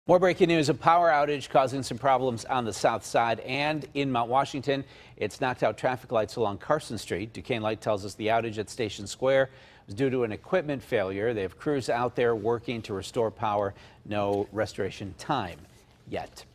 More breaking news, a power outage causing some problems on the south side and in Mount Washington. It's knocked out traffic lights along Carson Street. Duquesne Light tells us the outage at Station Square was due to an equipment failure. They have crews out there working to restore power. No restoration time yet.